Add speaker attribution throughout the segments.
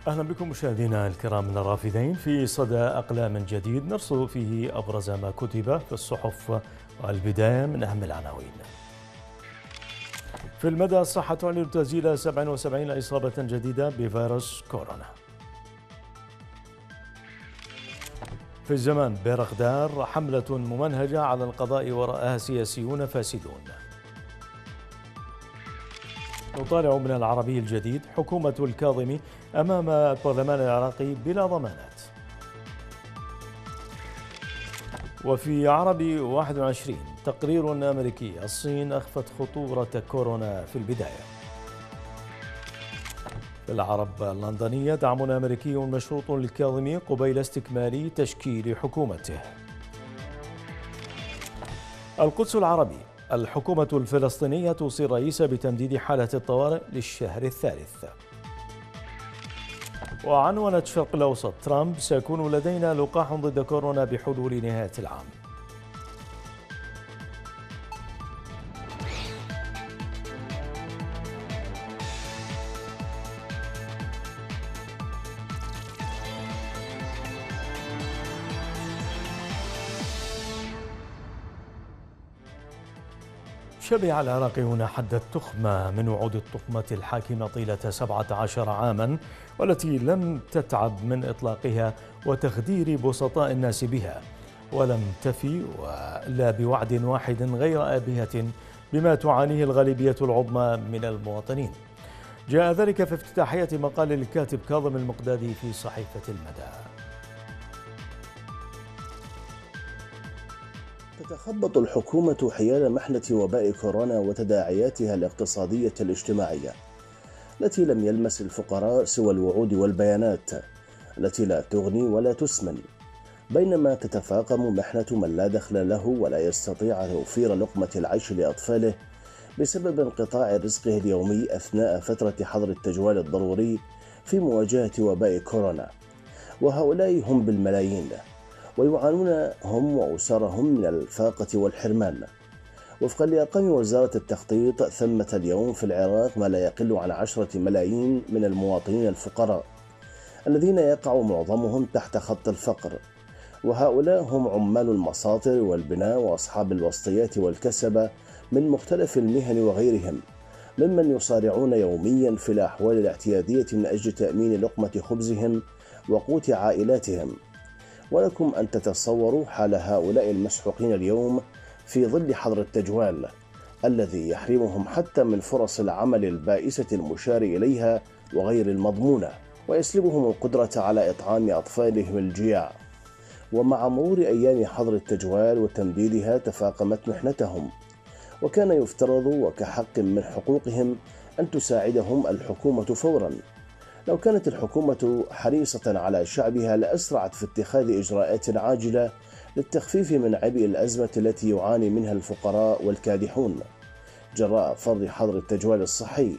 Speaker 1: أهلا بكم مشاهدينا الكرام من الرافدين في صدى أقلام جديد نرصد فيه أبرز ما كتب في الصحف، والبداية من أهم العناوين. في المدى الصحة تعلن تسجيل 77 إصابة جديدة بفيروس كورونا. في الزمان بيرغدار حملة ممنهجة على القضاء وراءها سياسيون فاسدون. نطالع من العربي الجديد حكومة الكاظمي أمام البرلمان العراقي بلا ضمانات. وفي عربي 21 تقرير أمريكي الصين أخفت خطورة كورونا في البداية. في العرب اللندنية دعم أمريكي مشروط للكاظمي قبيل استكمال تشكيل حكومته. القدس العربي الحكومة الفلسطينية توصي الرئيس بتمديد حالة الطوارئ للشهر الثالث. وعنونت الشرق الأوسط ترامب سيكون لدينا لقاح ضد كورونا بحلول نهاية العام. شبع العراقيون حد التخمة من وعود الطقمة الحاكمة طيلة 17 عاما، والتي لم تتعب من إطلاقها وتخدير بسطاء الناس بها، ولم تفي إلا بوعد واحد غير آبهة بما تعانيه الغالبية العظمى من المواطنين. جاء ذلك في افتتاحية مقال الكاتب كاظم المقدادي في صحيفة المدى.
Speaker 2: تتخبط الحكومة حيال محنة وباء كورونا وتداعياتها الاقتصادية الاجتماعية، التي لم يلمس الفقراء سوى الوعود والبيانات التي لا تغني ولا تسمن، بينما تتفاقم محنة من لا دخل له ولا يستطيع توفير لقمة العيش لأطفاله بسبب انقطاع رزقه اليومي أثناء فترة حظر التجوال الضروري في مواجهة وباء كورونا. وهؤلاء هم بالملايين، ويعانون هم وأسرهم من الفاقة والحرمان. وفقا لأرقام وزارة التخطيط، ثمة اليوم في العراق ما لا يقل عن 10 ملايين من المواطنين الفقراء الذين يقع معظمهم تحت خط الفقر، وهؤلاء هم عمال المساطر والبناء وأصحاب الوسطيات والكسبة من مختلف المهن وغيرهم، ممن يصارعون يوميا في الأحوال الاعتيادية من أجل تأمين لقمة خبزهم وقوت عائلاتهم. ولكم أن تتصوروا حال هؤلاء المسحوقين اليوم في ظل حظر التجوال الذي يحرمهم حتى من فرص العمل البائسة المشار إليها وغير المضمونة، ويسلبهم القدرة على إطعام أطفالهم الجياع. ومع مرور أيام حظر التجوال وتمديدها تفاقمت محنتهم، وكان يفترض وكحق من حقوقهم أن تساعدهم الحكومة فوراً. لو كانت الحكومة حريصة على شعبها لأسرعت في اتخاذ إجراءات عاجلة للتخفيف من عبء الأزمة التي يعاني منها الفقراء والكادحون جراء فرض حظر التجوال الصحي.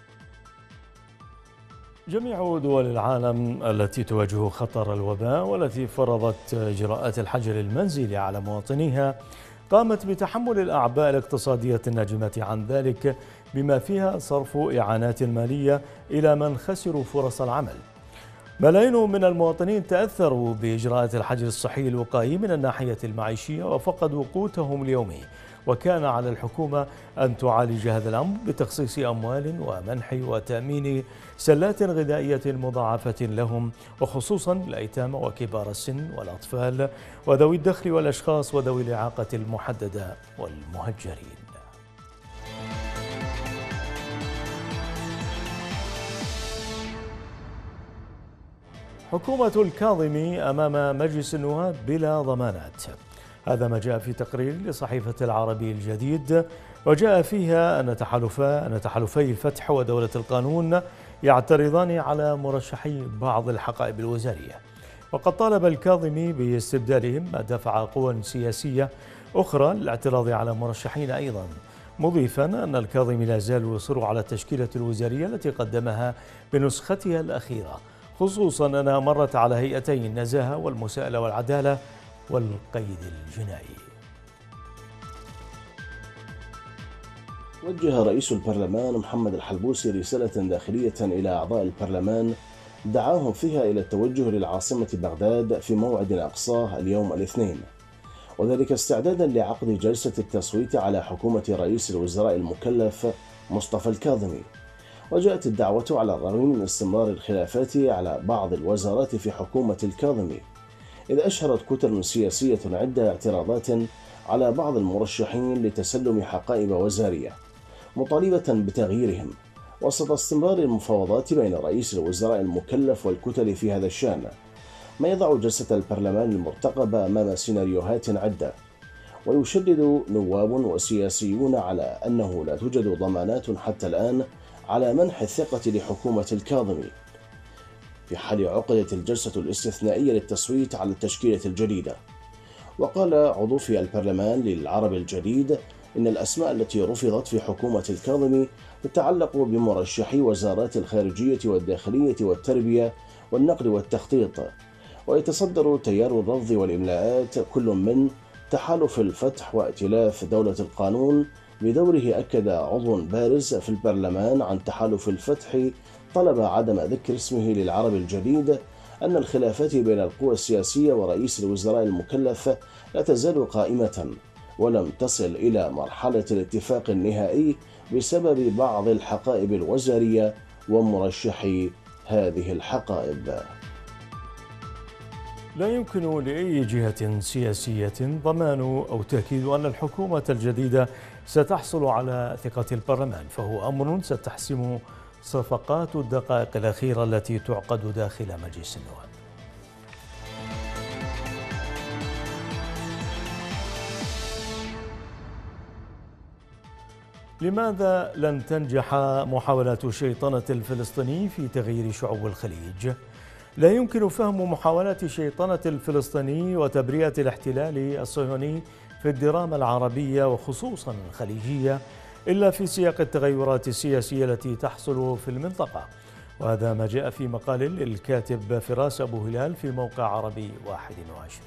Speaker 1: جميع دول العالم التي تواجه خطر الوباء والتي فرضت إجراءات الحجر المنزلي على مواطنيها قامت بتحمل الأعباء الاقتصادية الناجمة عن ذلك، بما فيها صرف إعانات مالية إلى من خسروا فرص العمل. ملايين من المواطنين تأثروا بإجراءات الحجر الصحي الوقائي من الناحية المعيشية وفقدوا قوتهم اليومي، وكان على الحكومة أن تعالج هذا الأمر بتخصيص أموال ومنح وتأمين سلات غذائية مضاعفة لهم، وخصوصا الأيتام وكبار السن والأطفال وذوي الدخل والأشخاص وذوي الإعاقة المحددة والمهجرين. حكومة الكاظمي أمام مجلس النواب بلا ضمانات، هذا ما جاء في تقرير لصحيفة العربي الجديد، وجاء فيها أن تحالفي الفتح ودولة القانون يعترضان على مرشحي بعض الحقائب الوزارية، وقد طالب الكاظمي باستبدالهم، ما دفع قوى سياسية أخرى للاعتراض على مرشحين أيضا، مضيفا أن الكاظمي لا زال يصر على التشكيلة الوزارية التي قدمها بنسختها الأخيرة، خصوصا أنها مرت على هيئتي النزاهة والمساءلة والعدالة والقيد الجنائي.
Speaker 2: وجه رئيس البرلمان محمد الحلبوسي رسالة داخلية إلى أعضاء البرلمان دعاهم فيها إلى التوجه للعاصمة بغداد في موعد أقصاه اليوم الاثنين، وذلك استعدادا لعقد جلسة التصويت على حكومة رئيس الوزراء المكلف مصطفى الكاظمي. وجاءت الدعوة على الرغم من استمرار الخلافات على بعض الوزارات في حكومة الكاظمي، إذ أشهرت كتل سياسية عدة اعتراضات على بعض المرشحين لتسلم حقائب وزارية مطالبة بتغييرهم، وسط استمرار المفاوضات بين رئيس الوزراء المكلف والكتل في هذا الشأن، ما يضع جلسة البرلمان المرتقبة أمام سيناريوهات عدة. ويشدد نواب وسياسيون على أنه لا توجد ضمانات حتى الآن على منح الثقة لحكومة الكاظمي في حال عقدت الجلسة الاستثنائية للتصويت على التشكيلة الجديدة. وقال عضو في البرلمان للعرب الجديد إن الأسماء التي رفضت في حكومة الكاظمي تتعلق بمرشحي وزارات الخارجية والداخلية والتربية والنقل والتخطيط. ويتصدر تيار الرفض والإملاءات كل من تحالف الفتح وائتلاف دولة القانون. بدوره أكد عضو بارز في البرلمان عن تحالف الفتح طلب عدم ذكر اسمه للعرب الجديد أن الخلافات بين القوى السياسية ورئيس الوزراء المكلف لا تزال قائمة ولم تصل إلى مرحلة الاتفاق النهائي بسبب بعض الحقائب الوزارية ومرشحي هذه الحقائب.
Speaker 1: لا يمكن لأي جهة سياسية ضمان أو تأكيد أن الحكومة الجديدة ستحصل على ثقة البرلمان، فهو أمر ستحسم صفقات الدقائق الأخيرة التي تعقد داخل مجلس النواب. لماذا لن تنجح محاولات شيطنة الفلسطيني في تغيير شعوب الخليج؟ لا يمكن فهم محاولات شيطنة الفلسطيني وتبرئة الاحتلال الصهيوني في الدراما العربية وخصوصا الخليجية إلا في سياق التغيرات السياسية التي تحصل في المنطقة، وهذا ما جاء في مقال للكاتب فراس أبو هلال في موقع عربي 21.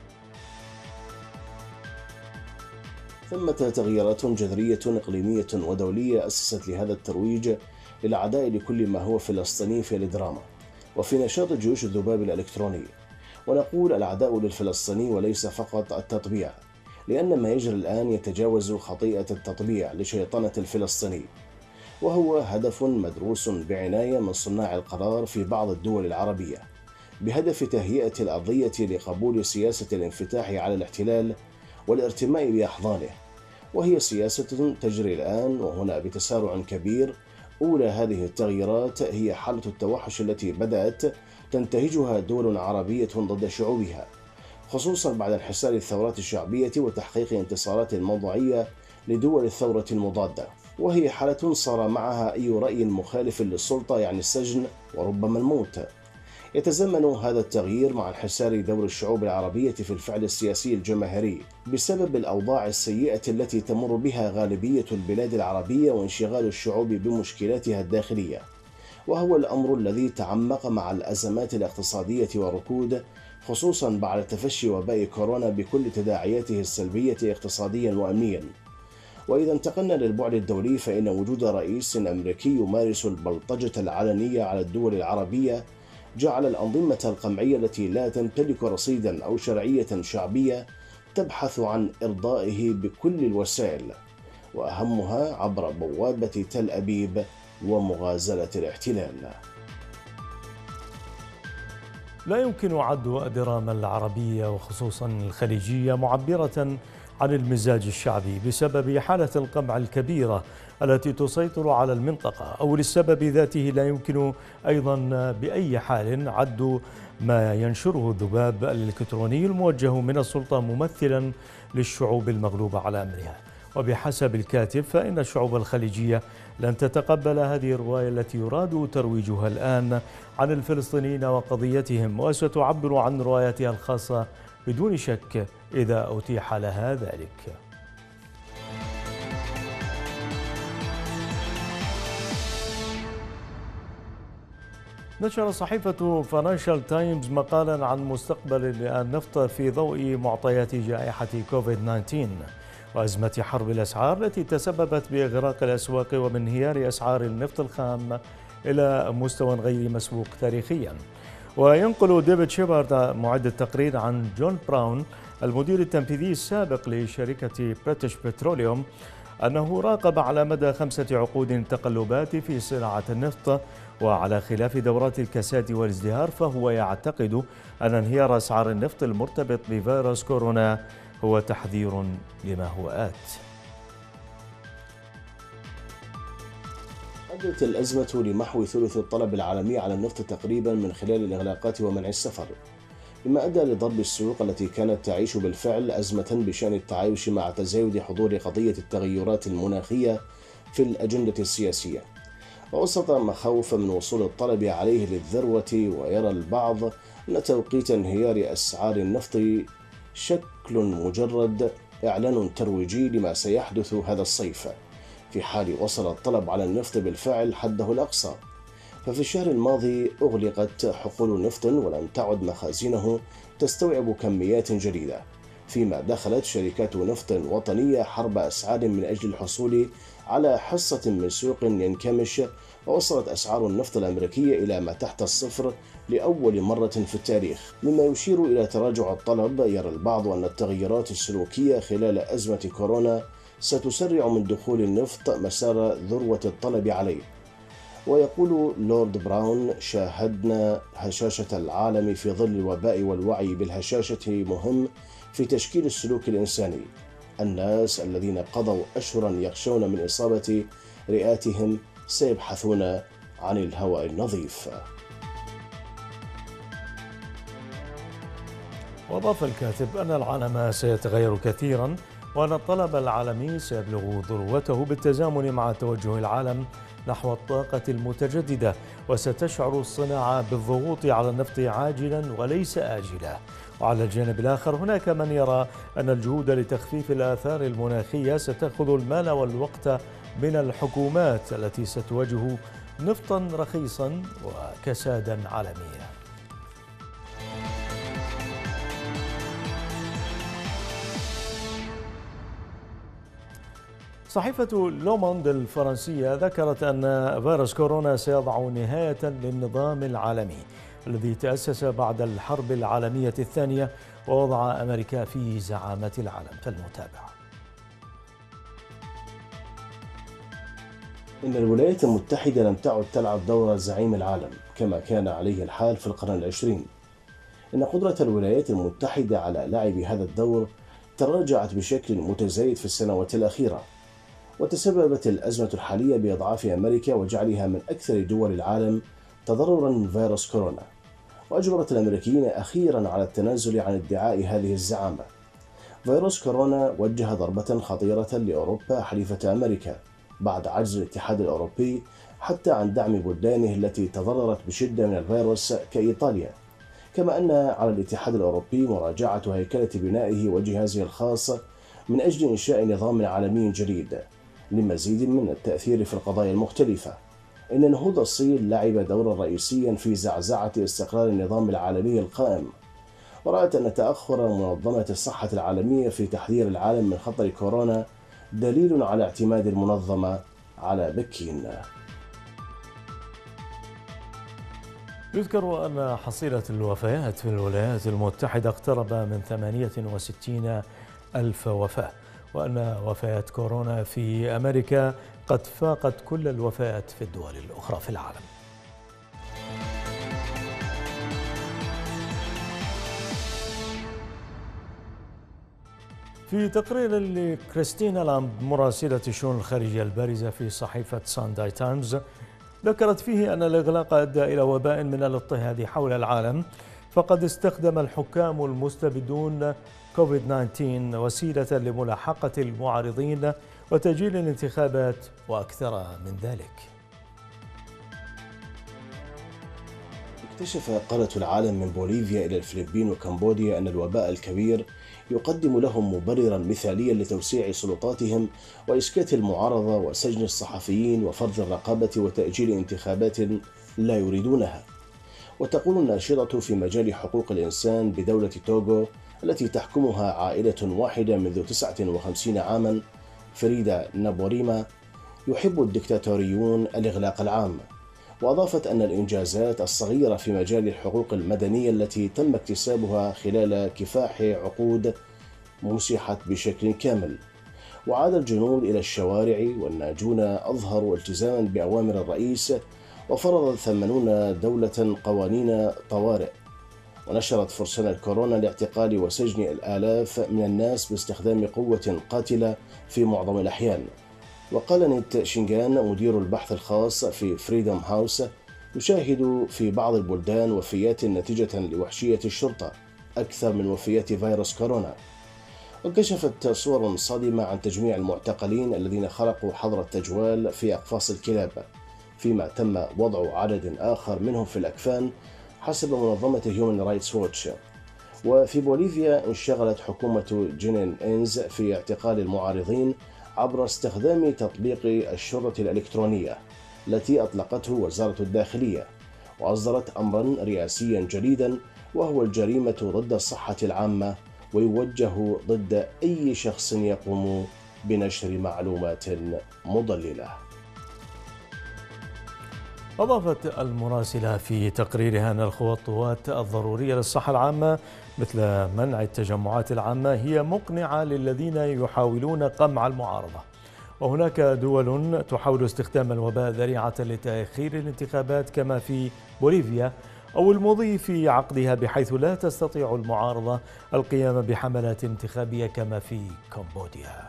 Speaker 2: ثمة تغييرات جذرية إقليمية ودولية أسست لهذا الترويج للعداء لكل ما هو فلسطيني في الدراما وفي نشاط جيوش الذباب الإلكتروني. ونقول العداء للفلسطيني وليس فقط التطبيع، لأن ما يجري الآن يتجاوز خطيئة التطبيع لشيطنة الفلسطيني، وهو هدف مدروس بعناية من صناع القرار في بعض الدول العربية بهدف تهيئة الأرضية لقبول سياسة الانفتاح على الاحتلال والارتماء بأحضانه. وهي سياسة تجري الآن وهنا بتسارع كبير. أولى هذه التغييرات هي حالة التوحش التي بدأت تنتهجها دول عربية ضد شعوبها، خصوصا بعد انحسار الثورات الشعبية وتحقيق انتصارات موضوعية لدول الثورة المضادة، وهي حالة صار معها أي رأي مخالف للسلطة يعني السجن وربما الموت. يتزامن هذا التغيير مع انحسار دور الشعوب العربية في الفعل السياسي الجماهيري بسبب الأوضاع السيئة التي تمر بها غالبية البلاد العربية وانشغال الشعوب بمشكلاتها الداخلية، وهو الأمر الذي تعمق مع الأزمات الاقتصادية والركود، خصوصا بعد تفشي وباء كورونا بكل تداعياته السلبية اقتصاديا وأمنيا. وإذا انتقلنا للبعد الدولي فإن وجود رئيس أمريكي يمارس البلطجة العلنية على الدول العربية جعل الأنظمة القمعية التي لا تمتلك رصيدا أو شرعية شعبية تبحث عن إرضائه بكل الوسائل، وأهمها عبر بوابة تل أبيب ومغازلة الاحتلال.
Speaker 1: لا يمكن عد الدراما العربية وخصوصا الخليجية معبرة عن المزاج الشعبي بسبب حالة القمع الكبيرة التي تسيطر على المنطقة، أو للسبب ذاته لا يمكن أيضا بأي حال عد ما ينشره الذباب الإلكتروني الموجه من السلطة ممثلا للشعوب المغلوبة على أمرها. وبحسب الكاتب فإن الشعوب الخليجية لن تتقبل هذه الرواية التي يراد ترويجها الآن عن الفلسطينيين وقضيتهم، وستعبر عن روايتها الخاصة بدون شك إذا أتيح لها ذلك. نشر صحيفة فاينانشال تايمز مقالا عن مستقبل النفط في ضوء معطيات جائحة كوفيد-19 وأزمة حرب الأسعار التي تسببت بإغراق الأسواق وبانهيار أسعار النفط الخام إلى مستوى غير مسبوق تاريخيا. وينقل ديفيد شيبارد معد التقرير عن جون براون المدير التنفيذي السابق لشركة بريتش بتروليوم أنه راقب على مدى 5 عقود التقلبات في صناعة النفط، وعلى خلاف دورات الكساد والازدهار فهو يعتقد أن انهيار أسعار النفط المرتبط بفيروس كورونا هو تحذير لما هو آت.
Speaker 2: أدت الأزمة لمحو ثلث الطلب العالمي على النفط تقريبا من خلال الإغلاقات ومنع السفر، مما أدى لضرب السوق التي كانت تعيش بالفعل أزمة بشأن التعايش مع تزايد حضور قضية التغيرات المناخية في الأجندة السياسية، ووسط مخاوف من وصول الطلب عليه للذروة. ويرى البعض أن توقيت انهيار أسعار النفط شكل مجرد إعلان ترويجي لما سيحدث هذا الصيف، في حال وصل الطلب على النفط بالفعل حده الأقصى. ففي الشهر الماضي أغلقت حقول نفط ولم تعد مخازنه تستوعب كميات جديدة، فيما دخلت شركات نفط وطنية حرب أسعار من أجل الحصول على حصة من سوق ينكمش، ووصلت أسعار النفط الأمريكية إلى ما تحت الصفر لأول مرة في التاريخ، مما يشير إلى تراجع الطلب. يرى البعض أن التغيرات السلوكية خلال أزمة كورونا ستسرع من دخول النفط مسار ذروة الطلب عليه. ويقول لورد براون: شاهدنا هشاشة العالم في ظل الوباء، والوعي بالهشاشة مهم في تشكيل السلوك الإنساني. الناس الذين قضوا أشهرا يخشون من إصابة رئاتهم سيبحثون عن الهواء النظيف.
Speaker 1: وأضاف الكاتب أن العالم سيتغير كثيرا، وأن الطلب العالمي سيبلغ ذروته بالتزامن مع توجه العالم نحو الطاقة المتجددة، وستشعر الصناعة بالضغوط على النفط عاجلا وليس آجلا. وعلى الجانب الآخر هناك من يرى أن الجهود لتخفيف الآثار المناخية ستأخذ المال والوقت من الحكومات التي ستواجه نفطا رخيصا وكسادا عالميا. صحيفة لوموند الفرنسية ذكرت أن فيروس كورونا سيضع نهاية للنظام العالمي الذي تأسس بعد الحرب العالمية الثانية ووضع أمريكا في زعامة العالم. فالمتابعة:
Speaker 2: إن الولايات المتحدة لم تعد تلعب دور زعيم العالم كما كان عليه الحال في القرن العشرين. إن قدرة الولايات المتحدة على لعب هذا الدور تراجعت بشكل متزايد في السنوات الأخيرة، وتسببت الأزمة الحالية بإضعاف أمريكا وجعلها من أكثر دول العالم تضررا من فيروس كورونا، وأجبرت الأمريكيين أخيرا على التنازل عن ادعاء هذه الزعامة. فيروس كورونا وجه ضربة خطيرة لأوروبا حليفة أمريكا بعد عجز الاتحاد الأوروبي حتى عن دعم بلدانه التي تضررت بشدة من الفيروس كإيطاليا، كما أن على الاتحاد الأوروبي مراجعة هيكلة بنائه وجهازه الخاص من أجل إنشاء نظام عالمي جديد لمزيد من التأثير في القضايا المختلفة. إن نهوض الصين لعب دورا رئيسيا في زعزعة استقرار النظام العالمي القائم، ورأت أن تأخر منظمة الصحة العالمية في تحذير العالم من خطر كورونا دليل على اعتماد المنظمة على بكين.
Speaker 1: يذكر أن حصيلة الوفيات في الولايات المتحدة اقترب من 68 ألف وفاة، وأن وفيات كورونا في أمريكا قد فاقت كل الوفيات في الدول الأخرى في العالم. في تقرير لكريستينا لامب مراسلة الشؤون الخارجية البارزة في صحيفة سانداي تايمز، ذكرت فيه أن الإغلاق أدى إلى وباء من الاضطهاد حول العالم، فقد استخدم الحكام المستبدون كوفيد-19 وسيلة لملاحقة المعارضين وتأجيل الانتخابات وأكثر من ذلك.
Speaker 2: اكتشف قارة العالم من بوليفيا إلى الفلبين وكمبوديا أن الوباء الكبير يقدم لهم مبررا مثاليا لتوسيع سلطاتهم وإسكات المعارضة وسجن الصحفيين وفرض الرقابة وتأجيل انتخابات لا يريدونها. وتقول الناشطة في مجال حقوق الإنسان بدولة توغو التي تحكمها عائلة واحدة منذ 59 عاما، فريدا نابوريما: يحب الدكتاتوريون الإغلاق العام، وأضافت أن الإنجازات الصغيرة في مجال الحقوق المدنية التي تم اكتسابها خلال كفاح عقود مسحت بشكل كامل. وعاد الجنود إلى الشوارع والناجون أظهروا التزاما بأوامر الرئيس، وفرض 80 دولة قوانين طوارئ، ونشرت فرسان الكورونا لاعتقال وسجن الآلاف من الناس باستخدام قوة قاتلة في معظم الأحيان. وقال نيت شينغان مدير البحث الخاص في فريدوم هاوس: نشاهد في بعض البلدان وفيات نتيجة لوحشية الشرطة أكثر من وفيات فيروس كورونا. وكشفت صور صادمة عن تجميع المعتقلين الذين خرقوا حظر التجوال في أقفاص الكلاب، فيما تم وضع عدد آخر منهم في الأكفان حسب منظمة هيومن رايتس ووتش. وفي بوليفيا انشغلت حكومة جينين إنز في اعتقال المعارضين عبر استخدام تطبيق الشرطة الإلكترونية التي أطلقته وزارة الداخلية، وأصدرت أمرا رئاسيا جديدا وهو الجريمة ضد الصحة العامة، ويوجه ضد أي شخص يقوم بنشر معلومات مضللة.
Speaker 1: أضافت المراسلة في تقريرها أن الخطوات الضرورية للصحة العامة مثل منع التجمعات العامة هي مقنعة للذين يحاولون قمع المعارضة، وهناك دول تحاول استخدام الوباء ذريعة لتأخير الانتخابات كما في بوليفيا أو المضي في عقدها، بحيث لا تستطيع المعارضة القيام بحملات انتخابية كما في كمبوديا.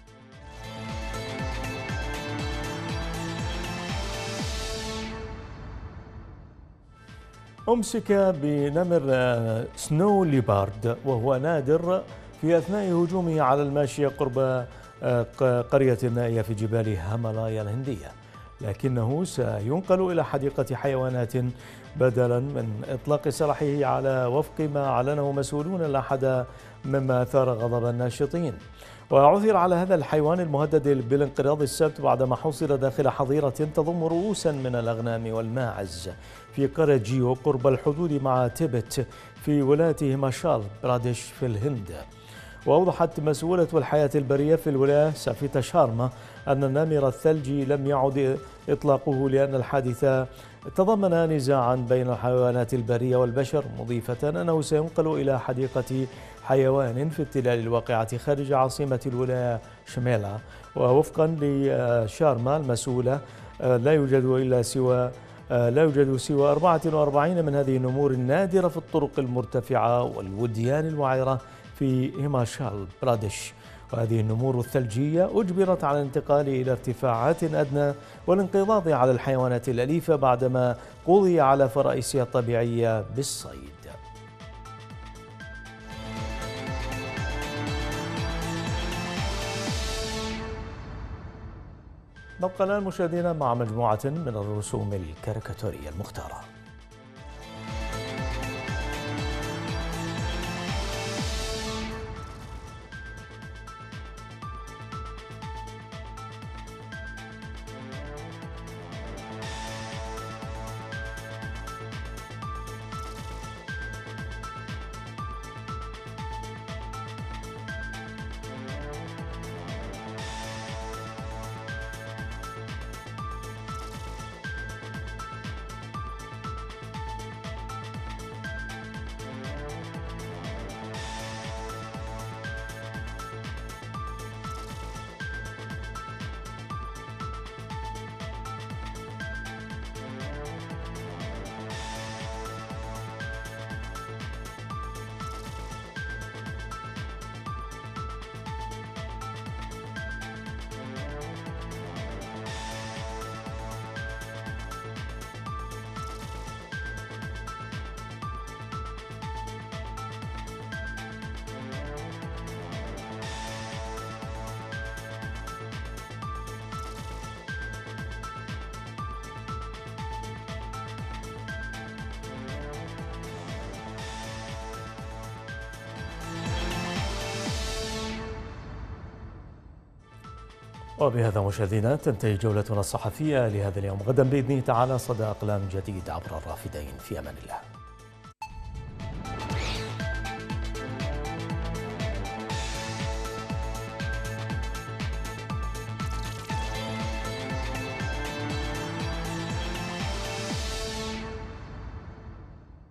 Speaker 1: أمسك بنمر سنو ليبارد وهو نادر في أثناء هجومه على الماشية قرب قرية نائية في جبال هيمالايا الهندية، لكنه سينقل إلى حديقة حيوانات بدلا من إطلاق سراحه على وفق ما أعلنه مسؤولون الأحد، مما أثار غضب الناشطين. وعثر على هذا الحيوان المهدد بالانقراض السبت بعدما حصل داخل حظيرة تضم رؤوسا من الأغنام والماعز في قرية جيو قرب الحدود مع تيبت في ولاية هيماشال براديش في الهند. وأوضحت مسؤولة الحياة البرية في الولاية سافيتا شارما أن النمر الثلجي لم يعد إطلاقه لأن الحادث تضمن نزاعا بين الحيوانات البرية والبشر، مضيفة أنه سينقل إلى حديقة حيوان في التلال الواقعة خارج عاصمة الولاية شميلا. ووفقا لشارما المسؤولة لا يوجد سوى 44 من هذه النمور النادرة في الطرق المرتفعة والوديان الوعرة في هيماشال براديش، وهذه النمور الثلجية أجبرت على الانتقال إلى ارتفاعات أدنى والانقضاض على الحيوانات الأليفة بعدما قضي على فرائسها الطبيعية بالصيد. نبقى الآن مشاهدينا مع مجموعة من الرسوم الكاريكاتورية المختارة. وبهذا مشاهدينا تنتهي جولتنا الصحفية لهذا اليوم. غدا بإذنه تعالى صدى أقلام جديد عبر الرافدين. في أمان الله.